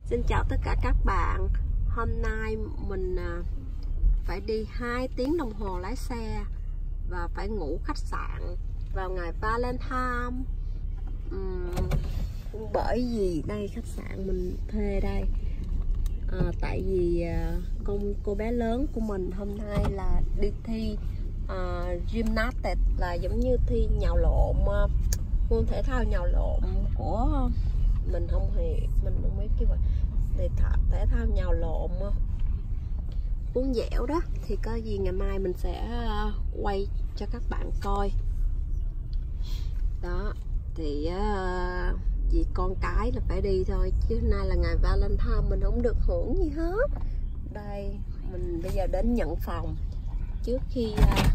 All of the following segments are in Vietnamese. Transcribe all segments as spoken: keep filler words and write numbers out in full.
Xin chào tất cả các bạn. Hôm nay mình phải đi hai tiếng đồng hồ lái xe và phải ngủ khách sạn vào ngày Valentine. uhm, Bởi vì đây khách sạn mình thuê đây à, tại vì con cô bé lớn của mình hôm nay là đi thi à, gymnastics, là giống như thi nhào lộn, môn thể thao nhào lộn của mình không hề mình không biết cái để thể thao nhào lộn uốn dẻo đó. Thì có gì ngày mai mình sẽ quay cho các bạn coi đó. Thì uh, vì con cái là phải đi thôi, chứ nay là ngày Valentine mình không được hưởng gì hết. Đây mình bây giờ đến nhận phòng trước khi uh,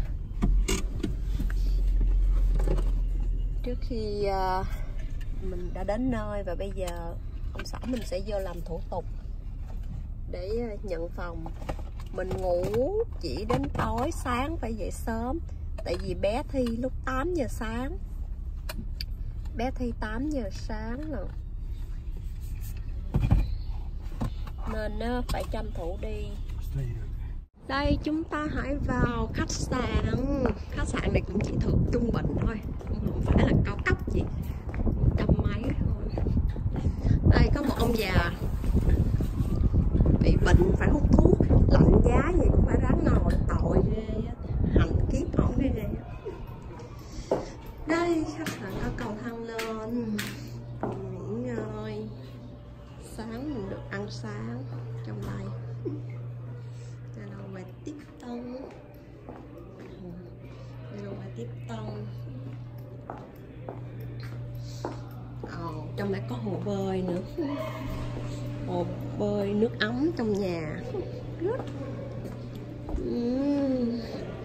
trước khi uh, mình đã đến nơi, và bây giờ ông xã mình sẽ vô làm thủ tục để nhận phòng. Mình ngủ chỉ đến tối, sáng phải dậy sớm, tại vì bé thi lúc tám giờ sáng, bé thi tám giờ sáng rồi, nên phải tranh thủ đi. Đây chúng ta hãy vào khách sạn. Khách sạn này cũng chỉ thuộc trung bình thôi, không phải là cao cấp gì, trăm mấy thôi. Đây có một ông già bị bệnh phải hút thuốc, lạnh giá gì cũng phải ráng ngồi, tội ghê, hành kiếp ổng ghê ghê. Đây khách sạn có cầu thang lên, nghỉ ngơi, sáng mình được ăn sáng trong đây. Đây là quầy tiếp tân, đây là quầy tiếp tân. Ồ, trong này có hồ bơi nữa, hồ bơi nước ấm trong nhà. Rất uhm.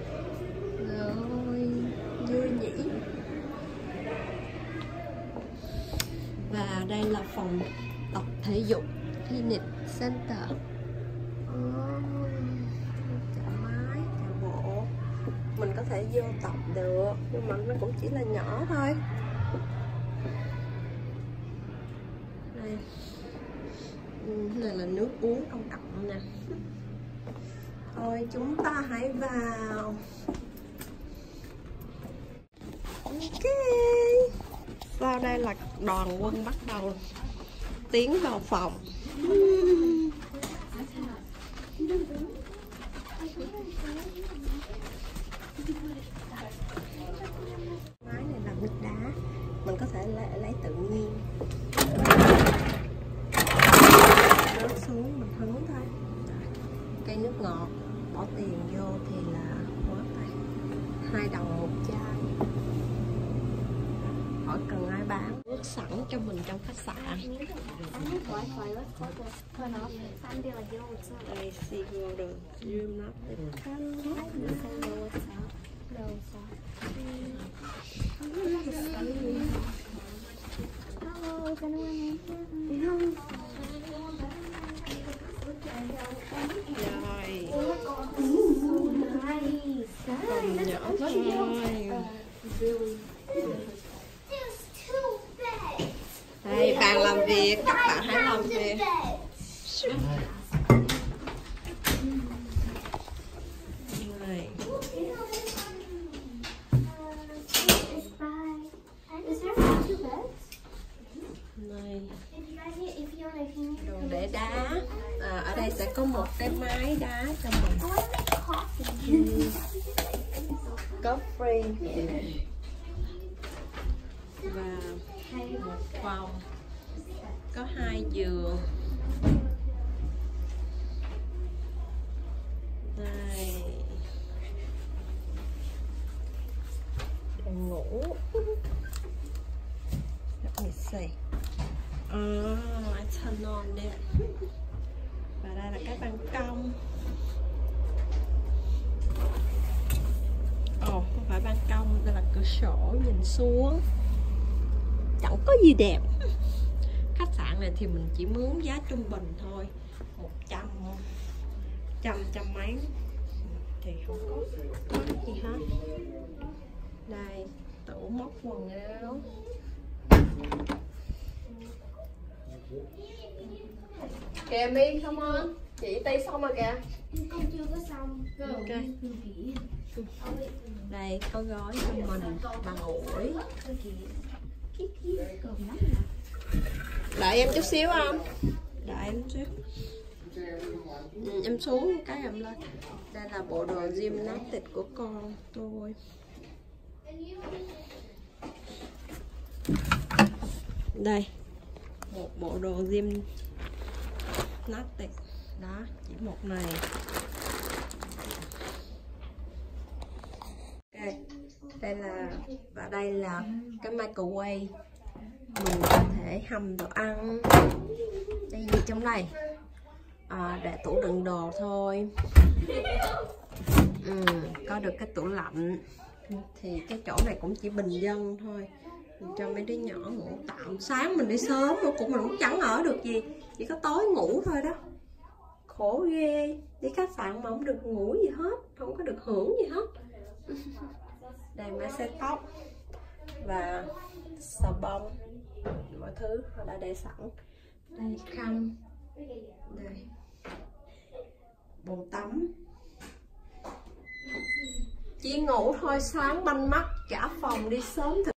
Rồi vui nhỉ. Và đây là phòng tập thể dục Clinic Center. Chạy máy, chạy bộ, mình có thể vô tập được, nhưng mà nó cũng chỉ là nhỏ thôi. Đây, này là nước uống công cộng nè. Thôi chúng ta hãy vào. Ok, sau đây là đoàn quân bắt đầu tiến vào phòng. Máy này là nước đá, mình có thể lấy, lấy tự nhiên. Rớt xuống mình hứng thôi. Cây nước ngọt, bỏ tiền vô thì là quá tay, hai đồng một chai, hỏi cần ai bán, nước sẵn cho mình trong khách sạn. Đây SeaWorld Gymnastics. Rồi còn nhỏ thôi. Đây bàn làm việc, các bạn hãy làm việc. Này. Này. Đồ để đá. À, ở đây sẽ có một cái máy đá cho mình. Có free. Và một phòng có hai giường. Đây, để ngủ. Let me see. Oh, I turn on there. Và đây là cái ban công. Ồ, oh, không phải ban công, đây là cửa sổ nhìn xuống. Chẳng có gì đẹp. Khách sạn này thì mình chỉ mướn giá trung bình thôi, một trăm, trăm trăm mấy thì không có gì hết. Đây tủ móc quần áo. Kìa Mi, come on. Chị tay xong rồi kìa. Con chưa có xong. Ok. Đây có gói cho mình bằng ủi. Đợi em chút xíu không? Đợi em chút. Ừ, em xuống cái em lên. Đây là bộ đồ gymnastic của con tôi. Đây một bộ đồ gymnastic đó, chỉ một này. Ok, đây là và đây là cái microwave, mình có thể hầm đồ ăn. Đây gì trong này? À, để tủ đựng đồ thôi. Ừ, có được cái tủ lạnh. Thì cái chỗ này cũng chỉ bình dân thôi, mình cho mấy đứa nhỏ ngủ tạm. Sáng mình đi sớm mà cũng mình cũng chẳng ở được gì, chỉ có tối ngủ thôi đó. Khổ ghê, đi khách sạn mà không được ngủ gì hết, không có được hưởng gì hết. Đây máy xếp tóc và xà bông, mọi thứ họ đã để sẵn. Đây khăn, đây bồn tắm. Chỉ ngủ thôi, sáng banh mắt cả phòng đi sớm.